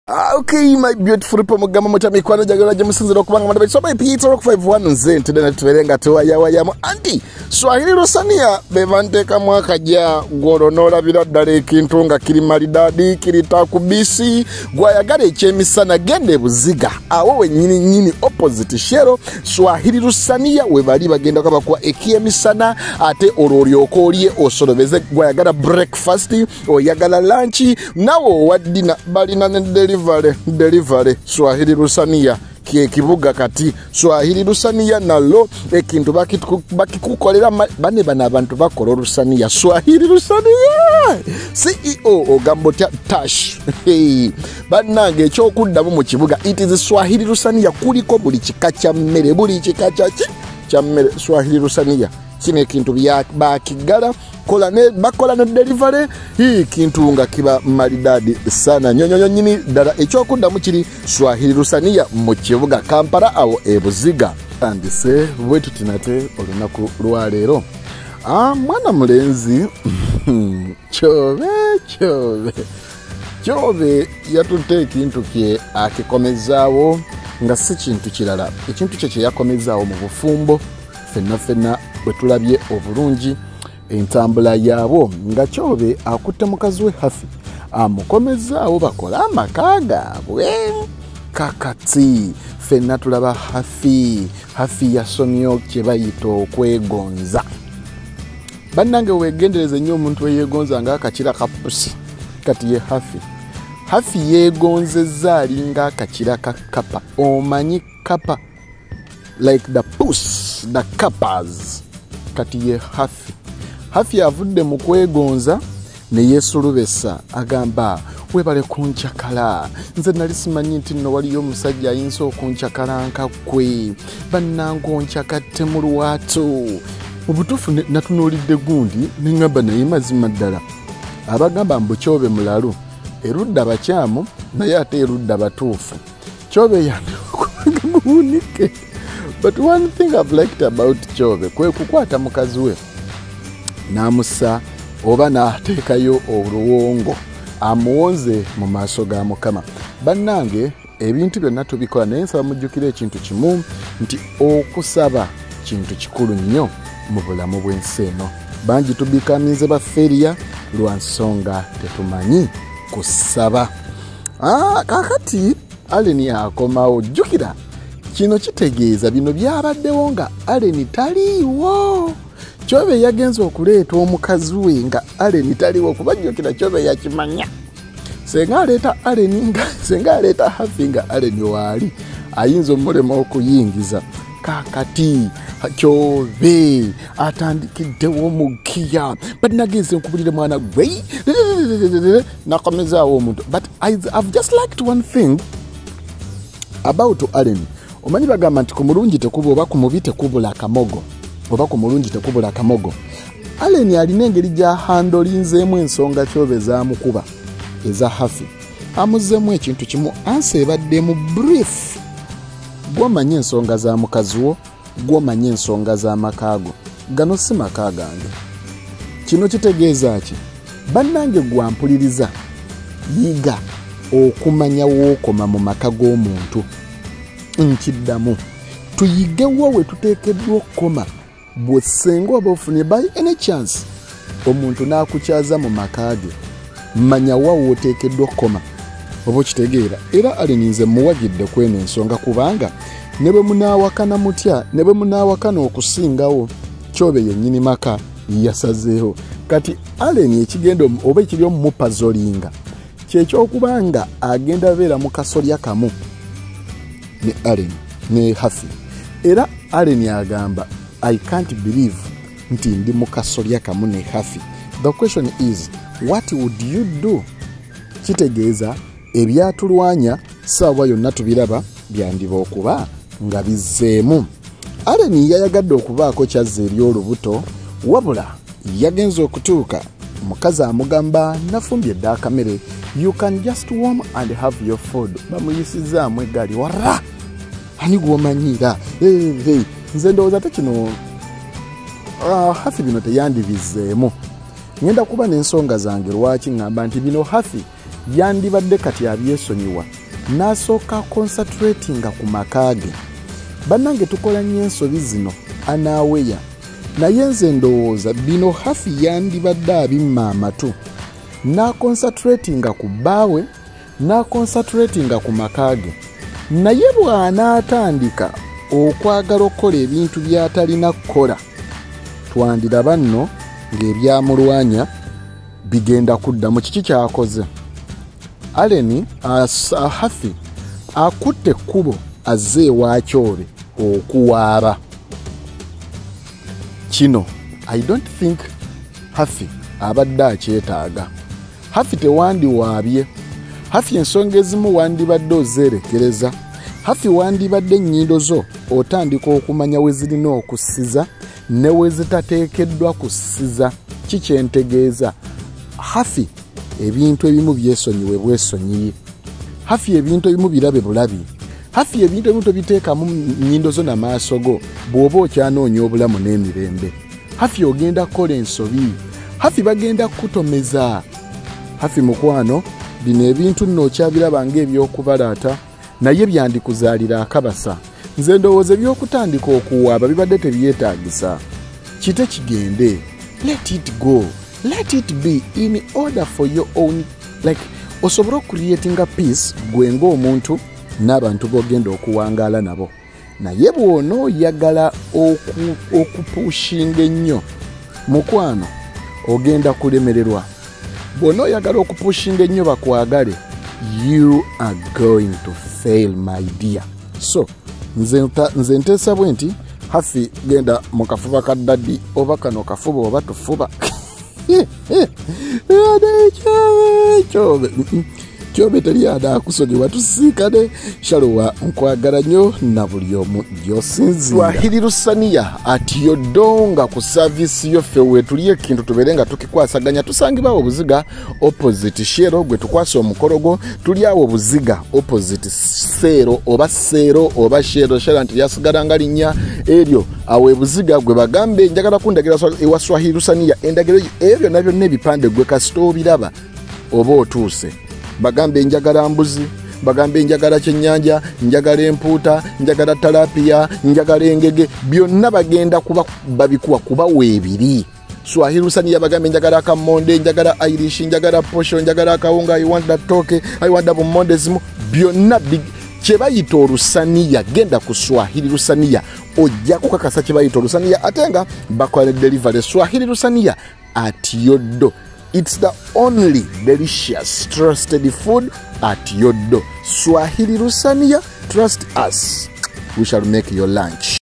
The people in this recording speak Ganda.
Okay, my beautiful pomogama mutami kwano jagala jamusinzira okubanga madabe so by Peter Rock 51 nze ntedena tuberenga tuwayawayamu anti Swahili Lusania bevanteka mwaka ja goronola biradala ekintu nga kiri malidadi kiri takubisi gwayagala ekyemisana gende buziga awo wenyini opposite shero Swahili Lusania webali bagenda kaba kwa ekyemisana ate ororyoko olye osolobeze gwayagala breakfast oyagala lunch nawo wadina balina delivery Swahili Lusania kibuga kati Swahili Lusania nalo ekintu bakikukolera bane bana abantu bakola Lusania Swahili Lusania CEO ogambo Tash banange ekyokuddamu mu kibuga it is Swahili Lusania kuliko buli kikacha mmere buli kikacha kya mmere Swahili Lusania kine kintu bakigala bakola ne delivery hii kintu nga kiba malidadi sana nyonyo nyini dala ekyokuddamu kiri Swahili Lusania mu kibuga Kampala awo ebuziga andise bwetu tinate olunaku lwaleero mwana mulenzi chobe yatutte ekintu kye akikomezaawo nga si kintu kirala ekintu kye yakomezaawo mu bufumbo fenna bwetulabye obulungi entambula yabo nga chobe akutte mukazi we Hafi amukomezaawo bakola amaka gaabwe kakati fenna tulaba Hafi yasomyo kye bayita okwegonza bannange wegendereze nnyo omuntu weyegonza nga akakira kapusi kati ye Hafi yegonzezza alinga akakira kakapa omanyi kapa like the puss the kappas kati ye Hafi avudde mu kwegonza ne yesulubesa agamba webale kunchakala nze nali simanyi nti nno waliyo omusajja ayinza okunchakala nkakwe bannango nchakatte mu lwato obutuufu natunuulidde gundi neŋŋamba naye mazima ddala abagamba mbu Kyobe mulalu erudda bakyamu naye ate erudda batuufu Kyobe yandikunike but one thing I've liked about Kyobe kwe kukwata mukazi we namusa oba nateekayo oluwongo amuwonze mu maaso ga Mukama bannange ebintu byonna tubikola naye nsaba mujjukira ekintu kimu nti okusaba kintu kikulu nnyo mu bulamu bw'ensi eno bangi tubikamize baferiya lwa nsonga tetumanyi kusaba kakati Aleni akomawo jjukira kino kitegeeza bino byabaddewo nga Aleni taliiwo Kyobe yagenza okuleeta omukazi we nga Aleni taliwo kubajjukira Kyobe yakimanya senga aleeta Hafi nga Aleni waali ayinza omulema okuyingiza kakati Kyobe atandikiddewo omukiya but nagenze nkubulire mwana gwe nakomezaawo omuntu but I've just liked one thing about Aleni omanyi bagamba nti ku mulungi tekuba oba ku mubi tekubula kamogo oba ku mulungi tekubula kamogo Aleni alina engeri gya handolinzeemu ensonga Kyobe zaamukuba eza Hafi amuzzeemu ekintu kimu ansi ebadde mu brief gw'omanyi ensonga za mukazi wo gw'omanyi ensonga z'amakaago gano si maka gange kino kitegeeza ki bannange gwampuliriza yiga okumanya wookoma mu maka g'omuntu nkiddamu tuyigewo we tuteekeddwa okukoma bwe senga oba ofunye by any chance omuntu n'akukyaza mu maka ge manya wa wooteekeddwa okukoma oba okitegeera era Aleni muwagidde kweno ensonga kubanga ne bwe munaawakana mutya ne bwe munaawakana okusingawo Kyobe yennyini maka yasazeewo kati Aleni ekigenda oba ekiri omumupazolinga kyekyokubanga agenda beera mu kasolya kamu ne Aleni ne Hafi era Aleni agamba I can't believe nti ndi mu kasolya kamu ne Hafi. The question is what would you do? Kitegeeza ebyatulwanya saawa yonna tubiraba byandiba okuba nga bizzeemu. Aleni yayagadde okubaako kyazza ery'olubuto wabula yagenza okutuuka mukazi amugamba nafumbye dda akamere you can just warm and have your food bamuyisizaamu eggaali warra ani gw'omanyiira nze ndowooza te kino Hafi bino teyandibizzeemu ngenda kuba n'ensonga zange lwaki ngamba nti bino Hafi yandibadde kati abyesonyiwa n'asooka concentratinga ku maka ge. Bannange tukola nnyo ensobi zino anaaweya, naye nze ndowooza bino Hafi yandibadde abimma amatu n'aconcentratinga ku bbaawe n'aconcentratinga ku maka ge, naye bw'anaatandika okwagala okukola ebintu by'atalina kukola, twandiraba nno ng'ebyamulwanya bigenda kuddamu. Kiki kyakoze? Aleni Hafi akutte ekkubo azze ewa Kyobe okuwaaba. Kino I don't think Hafi abadde akyetaaga. Hafi tewandiwaabye. Hafi ensonga ezimu wandibadde ozeerekereza. Hafi wandibadde ennyindo zo otandika okumanya we zirina okussiza ne we zitateekeddwa kussiza. Kikyentegeeza Hafi ebintu ebimu byesonyiwe bwesonyiye. Hafi ebintu ebimu birabe bulabi. Hafi ebintu ebimu tobiteekamu nnyindo zo n'amaaso go bw'oba okyanoonya obulamu n'emirembe. Hafi ogenda kukola ensobi. Hafi bagenda kukutomeza. Hafi mukwano, bino ebintu nno okyabiraba ng'ebyokubalaata naye byandikuzaalira akabasa. Nze ndowooza ebyokutandika okuwaaba bibadde tebyetaagisa. Kite kigende. Let it go. Let it be in order for your own, like, osobola creating a peace gwe ng'omuntu n'abantu b'ogenda okuwangaala nabo. Naye bw'onooyagala okupushinga ennyo mukwano ogenda kulemererwa. Bw'onooyagala okupushinga ennyo bakwagale, you are going to fail, my dear. So nze nteesa bwe nti Hafi genda mu kafuba ka daddi oba kano kafuba oba tufuba. Kyobe teri adaakusonyiwa tusiikane. Shaluwa nkwagala nnyo na buli omu gy'osinzira. Swahili Lusaniya ati yodonga ku saavisi yoffe weetuli ekintu tubeere nga tukikwasaganya. Tusangibwawo Buziga opposite Shero gwe tukwasa omukologo. Tuli awo Buziga opposite Seero oba Shero. Shero nti yasigala nga linnya eryo awo Buziga gwe bagambe njagala kundagira ewa Swahili Lusaniya endagiro ebyo nabyo n'ebipande gwe kasita obiraba oba otuuse. Bagambe njagala mbuzi, bagambe njagala kyennyanja, njagala empuuta, njagala talapia, njagala engege, byonna bagenda kuba babikuwa kuba weebiri. Swahili Lusaniya bagambe njagala akamonde, njagala Irish, njagala posho, njagala akawunga, I want that toke, I want that bumondesimu, byonna kye bayita Olusaniya. Genda ku Swahili Lusaniya ojja kukakasa kye bayita Olusaniya ate nga bakola delivery. Swahili Lusaniya at Yodo. It's the only delicious trusted food at Yodo. Swahili Lusaniya, trust us. We shall make your lunch.